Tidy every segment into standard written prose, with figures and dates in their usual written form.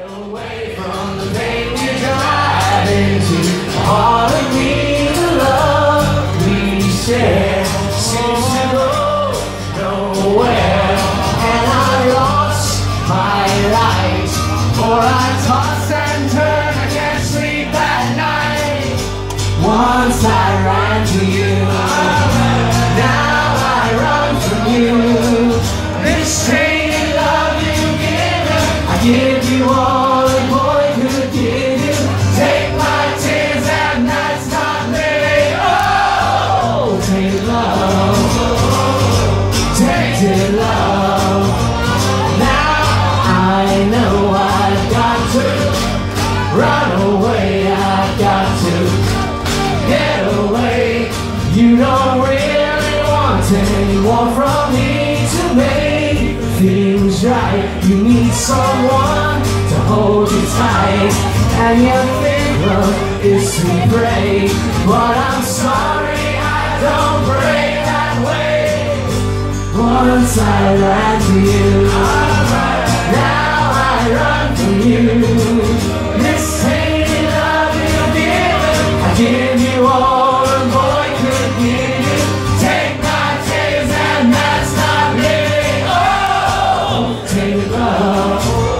away from the pain we drive into the heart of me. The love we share seems to go nowhere, and I lost my light, for I toss and turn, I can't sleep at night. Once I ran to you, now I run from you. This tainted love you've given, I give you all a boy could give you. Take my tears and that's not living. Oh, tainted love, tainted love. Now I know I've got to run away, I've got to get away. You don't really want anyone from me to make things right. You need someone to hold you tight, and your finger is to break. But I'm sorry, I don't break that way. Once I ran to you, now I run from you. This tainted love you've given, I give you all a boy could give you. Take my tears and that's not living. Oh, tainted love,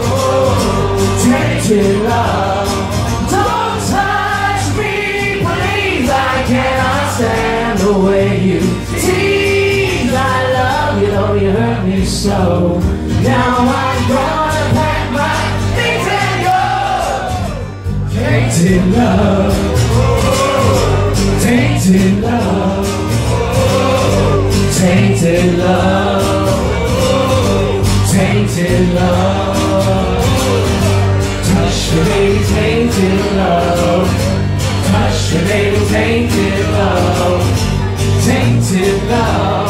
tainted love. Don't touch me, please, I cannot stand the way you tease. I love you, though you hurt me so. Now I'm gonna pack my things and go. Tainted love, tainted love, tainted love, tainted love. Touch me, baby, tainted love. Touch me, baby, tainted love, tainted love.